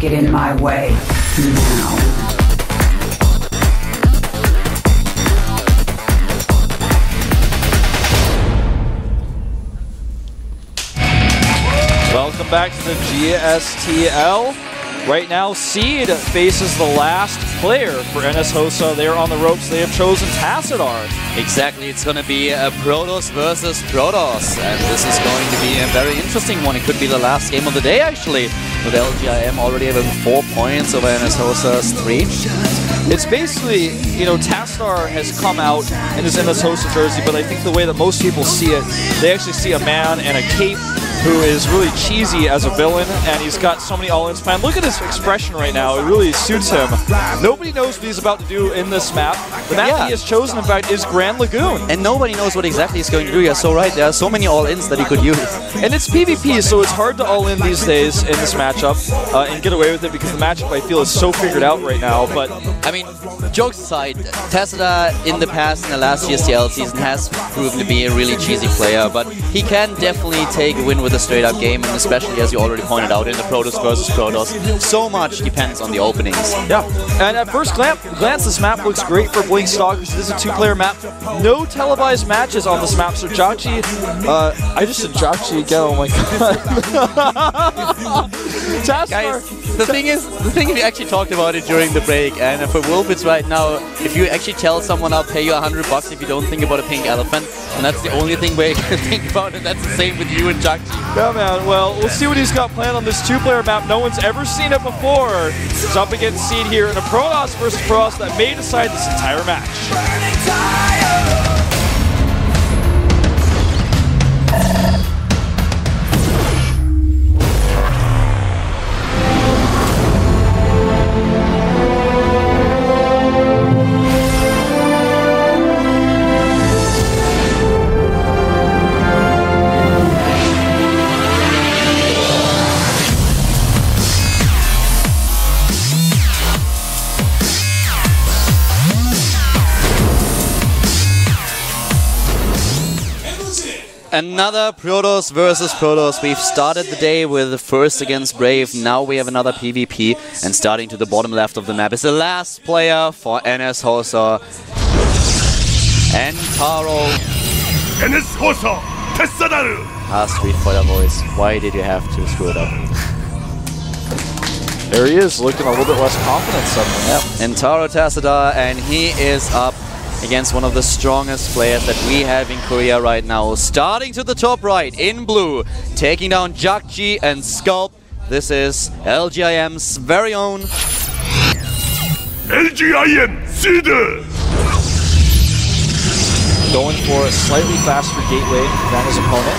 get in my way now. Welcome back to the GSTL. Right now, Seed faces the last player for NS Hosa. They are on the ropes. They have chosen Tassadar. Exactly, it's going to be a Protoss versus Protoss, and this is going to be a very interesting one. It could be the last game of the day, actually, with LGIM already having 4 points over NS Hosa's 3. It's basically, you know, Tassadar has come out in his NS Hosa jersey, but I think the way that most people see it, they actually see a man in a cape who is really cheesy as a villain, and he's got so many all-ins planned. Look at his expression right now. It really suits him. Nobody knows what he's about to do in this map. The map that he has chosen, in fact, is Grand Lagoon. And nobody knows what exactly he's going to do. You're so right. There are so many all-ins that he could use. And it's PvP, so it's hard to all-in these days in this matchup and get away with it because the matchup, I feel, is so figured out right now. But I mean, jokes aside, Tassadar in the past, in the last GSTL season, has proven to be a really cheesy player, but he can definitely take a win with a straight-up game, and especially, as you already pointed out, in the Protoss versus Protoss, so much depends on the openings. Yeah, and at first glance, this map looks great for Blink Stalkers. This is a two-player map. No televised matches on this map, so Jagchi, I just said Jagchi again, oh my god. Guys, the thing is, we actually talked about it during the break, and for Wolfitz right now, if you actually tell someone I'll pay you $100 if you don't think about a pink elephant, and that's the only thing where you can think about it, that's the same with you and Jagchi. Yeah, man, well, we'll see what he's got planned on this two-player map. No one's ever seen it before. It's up against Seed here in a Protoss versus Protoss that may decide this entire match. Another Protoss versus Protoss. We've started the day with the first against Brave. Now we have another PvP, and starting to the bottom left of the map is the last player for NS Hosa. And Taro. NS Hosa, Tassadar. Street Fighter voice. Why did you have to screw it up? There he is, looking a little bit less confident suddenly. Yep. And Taro Tassadar, and he is up against one of the strongest players that we have in Korea right now. Starting to the top right, in blue, taking down Jagchi and Sculpt. This is LGIM's very own LGIM Seed. Going for a slightly faster gateway than his opponent.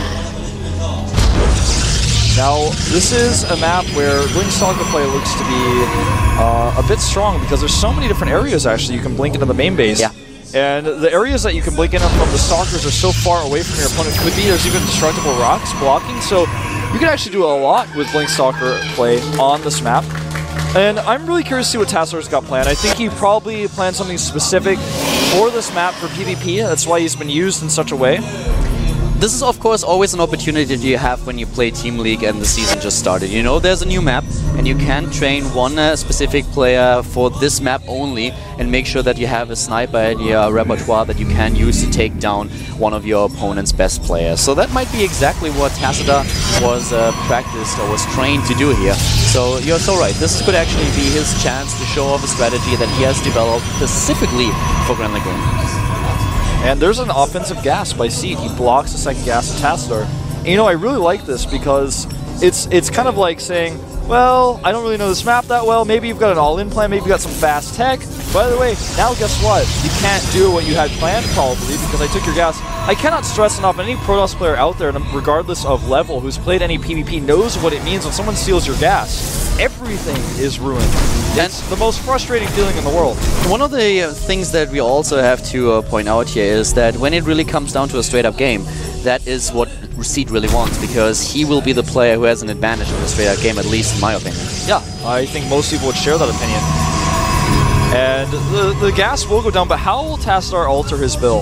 Now, this is a map where Blink Stalker play looks to be a bit strong because there's so many different areas actually you can blink into the main base. Yeah. And the areas that you can blink in from the Stalkers are so far away from your opponent. Could be there's even destructible rocks blocking, so you can actually do a lot with Blink Stalker play on this map. And I'm really curious to see what Tassadar's got planned. I think he probably planned something specific for this map for PvP. That's why he's been used in such a way. This is, of course, always an opportunity that you have when you play Team League and the season just started. You know there's a new map, and you can train one specific player for this map only, and make sure that you have a sniper in your repertoire that you can use to take down one of your opponent's best players. So that might be exactly what Tassadar was practiced or was trained to do here. So you're so right. This could actually be his chance to show off a strategy that he has developed specifically for Grand Lagoon. And there's an offensive gas by Seed. He blocks the second gas of Tassadar. And, you know, I really like this because it's kind of like saying, well, I don't really know this map that well. Maybe you've got an all-in plan. Maybe you've got some fast tech. By the way, now guess what? You can't do what you had planned probably because I took your gas. I cannot stress enough, any Protoss player out there, regardless of level, who's played any PvP, knows what it means when someone steals your gas. Everything is ruined. It's the most frustrating feeling in the world. One of the things that we also have to point out here is that when it really comes down to a straight-up game, that is what Seed really wants, because he will be the player who has an advantage in a straight-up game, at least in my opinion. Yeah, I think most people would share that opinion. And the gas will go down, but how will Tassadar alter his build?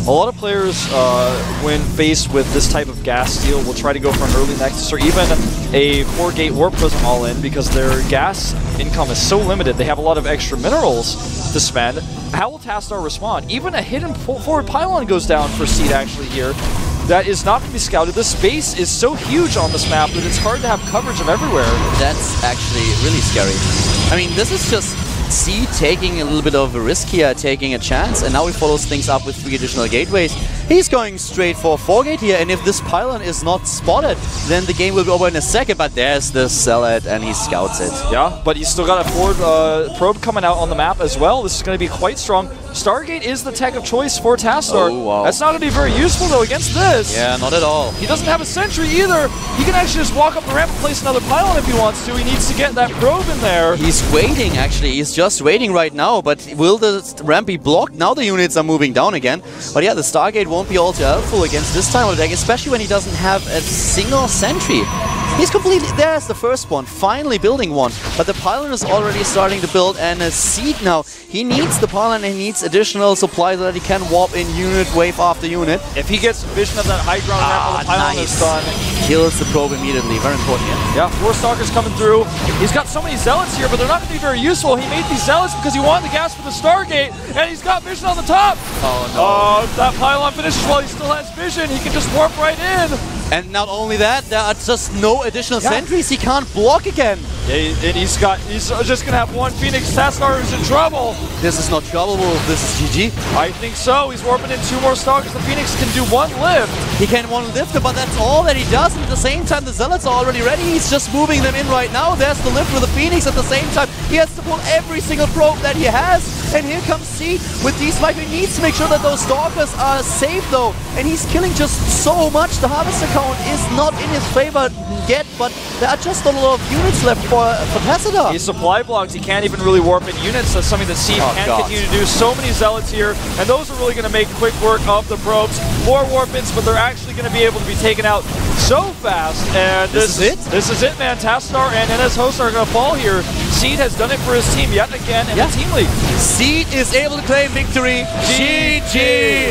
A lot of players, when faced with this type of gas steal, will try to go for an early Nexus or even a 4-gate Warp Prism all-in because their gas income is so limited. They have a lot of extra minerals to spend. How will Tassadar respond? Even a hidden forward pylon goes down for Seed actually here. That is not going to be scouted. The space is so huge on this map that it's hard to have coverage of everywhere. That's actually really scary. I mean, this is just Seed taking a little bit of a risk here, taking a chance, and now he follows things up with 3 additional gateways. He's going straight for a 4-gate here, and if this pylon is not spotted, then the game will be over in a second, but there's the Zealot, and he scouts it. Yeah, but he's still got a forward probe coming out on the map as well. This is going to be quite strong. Stargate is the tech of choice for Tassadar. Oh, wow. That's not going to be very useful, though, against this. Yeah, not at all. He doesn't have a sentry either. He can actually just walk up the ramp and place another pylon if he wants to. He needs to get that probe in there. He's waiting, actually. He's just waiting right now, but will the ramp be blocked? Now the units are moving down again. But yeah, the Stargate won't be all too helpful against this time of the deck, especially when he doesn't have a single sentry. He's completely... There's the first one, finally building one. But the pylon is already starting to build, and a Seed now. He needs the pylon and he needs additional supply so that he can warp in unit, wave after unit. If he gets vision of that high ground ramp when the pylon is done. Kills the probe immediately, very important. Yeah, 4 Stalkers coming through. He's got so many Zealots here, but they're not going to be very useful. He made these Zealots because he wanted the gas for the Stargate, and he's got vision on the top. Oh no. If that pylon finishes while he still has vision, he can just warp right in. And not only that, there are just no additional sentries. He can't block again. Yeah, and he's just going to have one Phoenix. Tassadar is in trouble. This is not trouble. This is GG. I think so. He's warping in 2 more Stalkers. The Phoenix can do 1 lift. He can one lift it, but that's all that he does. And at the same time, the Zealots are already ready. He's just moving them in right now. There's the lift with the Phoenix. At the same time, he has to pull every single probe that he has. And here comes Seed with these five. He needs to make sure that those Stalkers are safe, though. And he's killing just so much. The Harvester count is not in his favor yet, but there are just a lot of units left for Tassadar. He's supply blocked. He can't even really warp in units. That's something that Seed can continue to do. So many Zealots here, and those are really going to make quick work of the probes. More warp-ins, but they're actually going to be able to be taken out so fast. And this is it, man. Tassadar and NS Host are going to fall here. Seed has done it for his team yet again in the team league. Seed is able to claim victory. GG!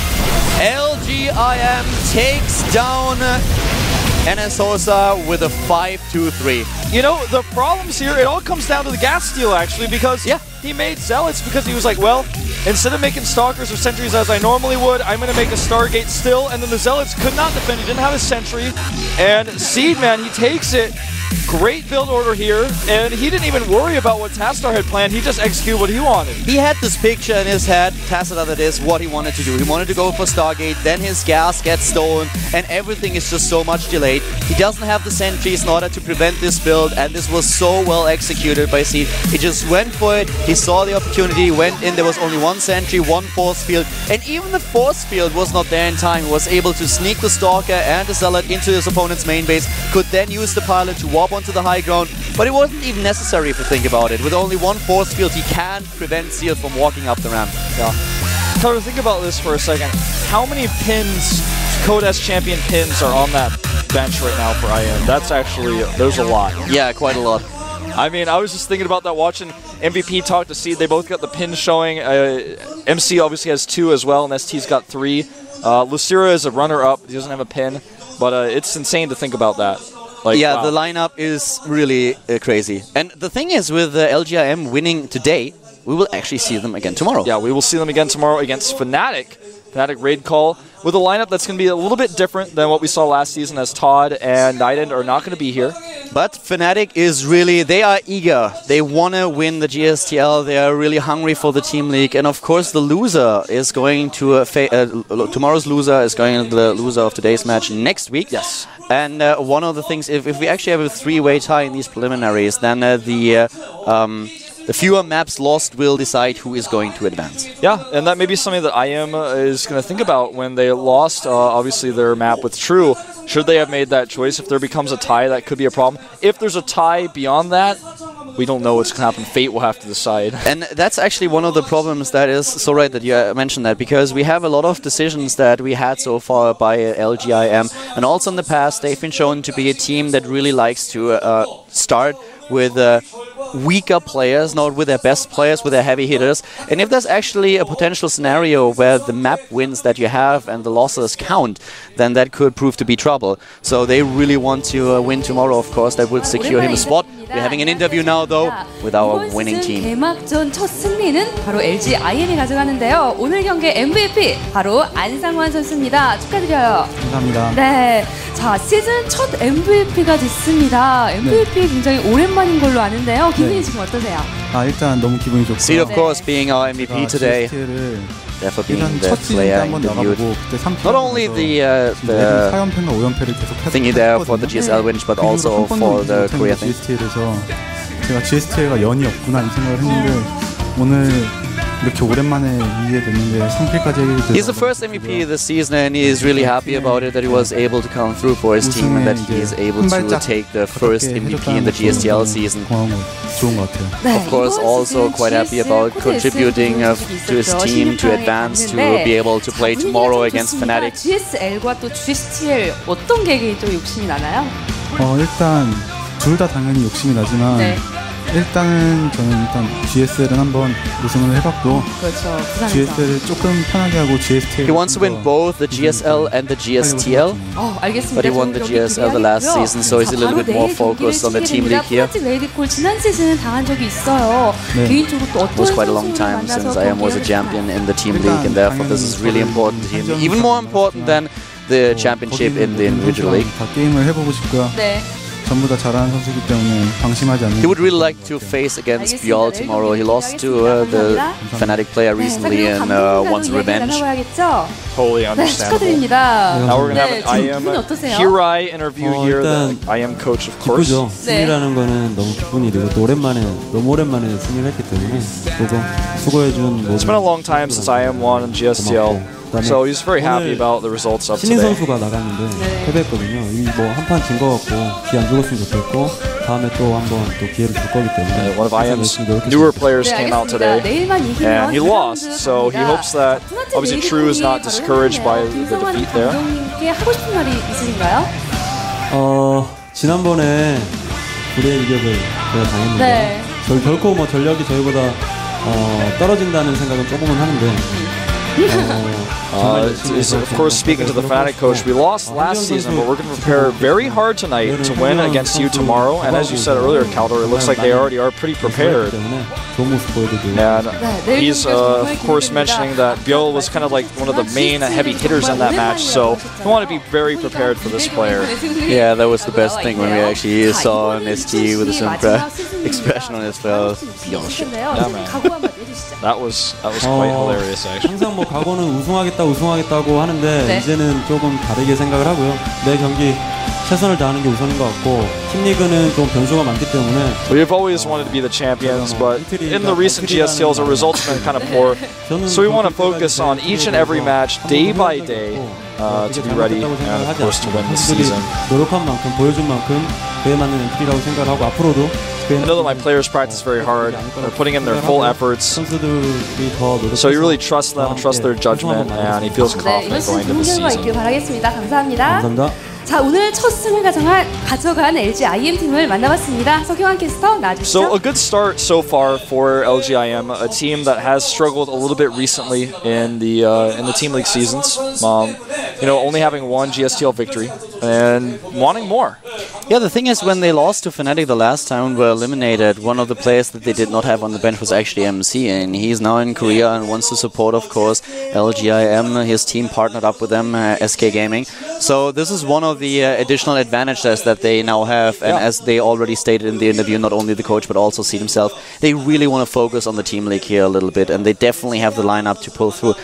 LGIM takes down NS Hosa with a 5-2-3. You know, the problems here, it all comes down to the gas steal, actually, because he made Zealots because he was like, well, instead of making Stalkers or Sentries as I normally would, I'm going to make a Stargate still, and then the Zealots could not defend. He didn't have a Sentry, and Seed, man, he takes it. Great build order here, and he didn't even worry about what Tassadar had planned. He just executed what he wanted. He had this picture in his head, Tassadar, that is what he wanted to do. He wanted to go for Stargate, then his gas gets stolen, and everything is just so much delayed. He doesn't have the sentries in order to prevent this build, and this was so well executed by Seed. He just went for it, he saw the opportunity, went in, there was only 1 sentry, 1 force field, and even the force field was not there in time. He was able to sneak the Stalker and the Zealot into his opponent's main base, could then use the pilot to warp onto the high ground, but it wasn't even necessary if you think about it. With only 1 force field, he can prevent Seal from walking up the ramp. Yeah. Tyler, think about this for a second. How many pins, Code S champion pins, are on that bench right now for IM? That's actually, there's a lot. Yeah, quite a lot. I mean, I was just thinking about that watching MVP talk to Seed. They both got the pins showing. MC obviously has 2 as well, and ST's got 3. Lucira is a runner-up. He doesn't have a pin, but it's insane to think about that. Like, yeah, wow. The lineup is really crazy. And the thing is, with LGIM winning today, we will actually see them again tomorrow. Yeah, we will see them again tomorrow against Fnatic. Fnatic Raid Call with a lineup that's going to be a little bit different than what we saw last season, as Todd and Nightend are not going to be here. But Fnatic is really, they are eager. They want to win the GSTL. They are really hungry for the Team League. And of course, the loser is going to, tomorrow's loser is going to the loser of today's match next week. Yes. And one of the things, if we actually have a 3-way tie in these preliminaries, then the fewer maps lost will decide who is going to advance. Yeah, and that may be something that IM is going to think about when they lost, obviously, their map with True. Should they have made that choice? If there becomes a tie, that could be a problem. If there's a tie beyond that, we don't know what's going to happen. Fate will have to decide. And that's actually one of the problems that is so right that you mentioned that, because we have a lot of decisions that we had so far by LGIM, and also in the past they've been shown to be a team that really likes to start with weaker players, not with their best players, with their heavy hitters. And if there's actually a potential scenario where the map wins that you have and the losses count, then that could prove to be trouble. So they really want to win tomorrow, of course. That would secure him a spot. We're having an interview now, though, with our winning team. 개막전 첫 승리는 바로 LG IM이 가져가는데요. 오늘 경기 MVP 바로 안상환 선수입니다. 축하드려요. 감사합니다. 네, 자 시즌 첫 MVP가 됐습니다. MVP 굉장히 오랜만인 걸로 아는데요. 기분이 지금 어떠세요? 일단 너무 기분이 좋고요. Seed, of course, being our MVP today. Therefore, being the player in the view. Not only the thingy there for the GSL win, but also for the Korea thing. 제가 GSTL가 연이 없구나 이 생각을 했는데 오늘 이렇게 오랜만에 이기게 됐는데 3킬까지 해결이 돼서 He's the first MVP this season, and he is really happy about it that he was able to come through for his team and that he is able to take the first MVP in the GSTL season. 좋은 것 같아요. Of course, also quite happy about contributing to his team to advance to be able to play tomorrow against Fnatic. GSL과 또 GSTL 어떤 계획이 좀 욕심이 나나요? 일단 둘 다 당연히 욕심이 나지만 일단은 저는 GSL은 한번 우승을 해봤고 GSL을 조금 편하게 하고 GSTL He wants to win both the GSL and the GSTL, but he won the GSL the last season, so he's a little bit more focused on the team league here. 지난 시즌 당한 적이 있어요. 개인적으로 또 어떤 It was quite a long time since IM was a champion in the team league, and therefore this is really important to him, even more important than the championship in the individual league. 다 게임을 해보고 싶고요. 전부 다 잘하는 선수이기 때문에 방심하지 않는. He would really like to face against Bjol tomorrow. He lost to the Fnatic player recently and wants revenge. Totally understandable. 축하드립니다. Now we're gonna have an IM Hirai interview here. The IM coach, of course. 기쁘죠. 승리라는 거는 너무 기쁜 일이고 또 너무 오랜만에 승리를 했기 때문에 수고해준 It's been a long time since IM won in GSTL. So he's very happy about the results of 신인 today. 선수가 나갔는데 패배했거든요. 한판 진 거 같고 기 안 죽었으면 좋겠고 다음에 또 한번 또 기회를 줄 거기 때문에 One of IM's newer players came out today and he lost. So he hopes that obviously True is not discouraged by the defeat there. 하고 싶은 말이 있으신가요? 지난번에 불의 일격을 제가 당했는데 결코 전력이 저희보다 떨어진다는 생각은 조금은 하는데 of course, speaking to the Fnatic coach, we lost last season, but we're going to prepare very hard tonight to win against you tomorrow. And as you said earlier, Kaldor, it looks like they already are pretty prepared. And he's, of course, mentioning that Bjol was kind of like one of the main heavy hitters in that match, so we want to be very prepared for this player. Yeah, that was the best thing when we actually saw an ST with a expression on his face. Yeah, man. That was quite hilarious, actually. 항상 과거는 우승하겠다고 하는데 이제는 조금 다르게 생각을 하고요. 내 경기 최선을 다하는 게 우선인 것 같고 팀 리그는 좀 변수가 많기 때문에 We've always wanted to be the champions, but in the recent GSTLs, our results have been kind of poor. So we want to focus on each and every match, day by day, to be ready and, of course, to win this season. 노력한 만큼, 보여준 만큼 그에 맞는 엔트리라고 생각을 하고 앞으로도 I know that my players practice very hard. They're putting in their full efforts. So he really trusts them, trusts their judgment, and he feels confident going into the season. 바라겠습니다. 감사합니다. 감사합니다. 자, 오늘 첫 승을 가져간 LG IM 팀을 만나봤습니다. 서경환 캐스터 나와주시죠. So a good start so far for LG IM, a team that has struggled a little bit recently in the team league seasons. Only having one GSTL victory and wanting more. Yeah, the thing is, when they lost to Fnatic the last time and were eliminated, one of the players that they did not have on the bench was actually MC, and he's now in Korea and wants to support, of course, LGIM. His team partnered up with them, SK Gaming. So this is one of the additional advantages that they now have, and as they already stated in the interview, not only the coach but also Seed himself, they really want to focus on the team league here a little bit, and they definitely have the lineup to pull through.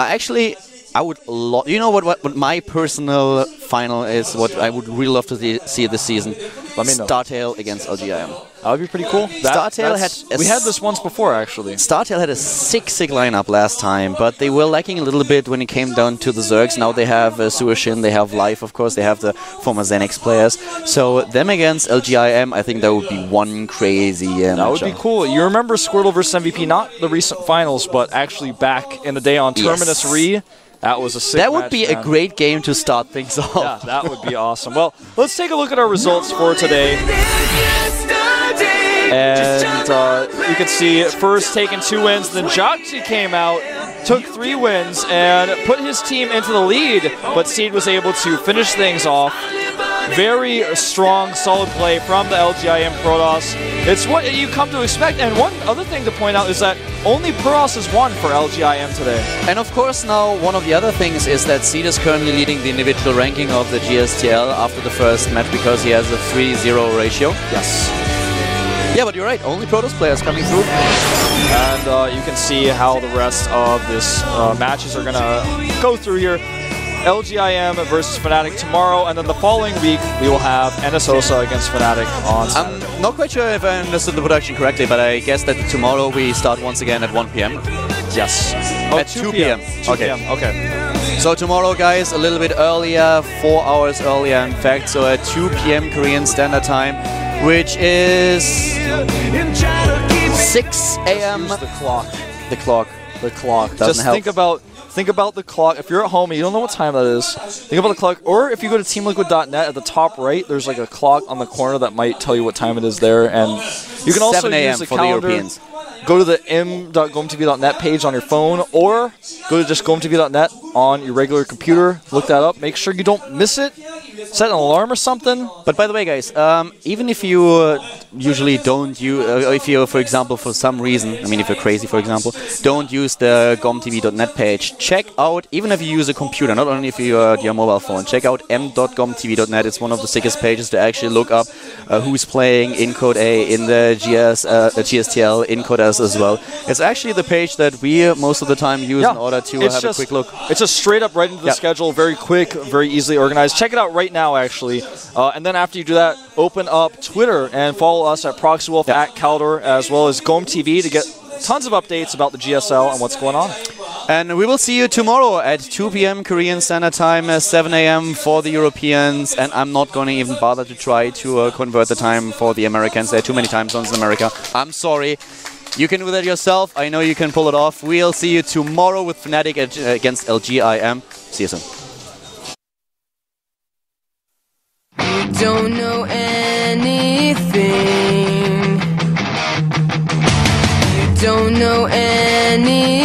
I would you know what my personal final is, what I would really love to see this season? Let me know. StarTale against LGIM. That would be pretty cool. We had this once before, actually. StarTale had a sick lineup last time, but they were lacking a little bit when it came down to the Zergs. Now they have Suashin, they have Life, of course, they have the former Xenix players. So them against LGIM, I think that would be one crazy matchup. That would be cool. You remember Squirtle versus MVP, not the recent finals, but actually back in the day on Terminus Re. That was a sick That would match, be a great game to start things off. Yeah, that would be awesome. Well, let's take a look at our results for today. And you can see first taking 2 wins, then Joxy came out, took 3 wins, and put his team into the lead, but Seed was able to finish things off. Very strong, solid play from the LGIM Protoss. It's what you come to expect. And one other thing to point out is that only Protoss has won for LGIM today. And of course now one of the other things is that Seed is currently leading the individual ranking of the GSTL after the first match because he has a 3-0 ratio. Yes. Yeah, but you're right, only Protoss players coming through. And you can see how the rest of this matches are going to go through here. LGIM versus Fnatic tomorrow, and then the following week we will have NSOSA against Fnatic on Saturday. I'm not quite sure if I understood the production correctly, but I guess that tomorrow we start once again at 1 p.m. Yes. At 2 p.m. 2 p.m. Okay. So tomorrow, guys, a little bit earlier, 4 hours earlier in fact, so at 2 p.m. Korean Standard Time, which is 6 a.m. The clock. The clock. The clock. Doesn't Just help. think about the clock. If you're at home and you don't know what time that is, think about the clock. Or if you go to TeamLiquid.net, at the top right, there's like a clock on the corner that might tell you what time it is there. And you can also 7 a.m. use the for calendar. the Europeans. Go to the m.gomtv.net page on your phone, or go to just gomtv.net on your regular computer. Look that up. Make sure you don't miss it. Set an alarm or something. But by the way, guys, even if you usually don't use, if you, for example, for some reason, I mean, if you're crazy, for example, don't use the gomtv.net page, check out, even if you use a computer, not only if you use your mobile phone, check out m.gomtv.net. It's one of the sickest pages to actually look up who's playing in Code A, in the GSTL, in Code S as well. It's actually the page that we most of the time use in order to have a quick look. It's just straight up right into the schedule, very quick, very easily organized. Check it out right now, actually. And then after you do that, open up Twitter and follow us at ProxyWolf, at Caldor, as well as GomTV to get tons of updates about the GSL and what's going on. And we will see you tomorrow at 2 p.m. Korean Standard Time, 7 a.m. for the Europeans. And I'm not going to even bother to try to convert the time for the Americans. There are too many time zones in America. I'm sorry. You can do that yourself. I know you can pull it off. We'll see you tomorrow with Fnatic against LGIM. See you soon. You don't know anything. You don't know anything.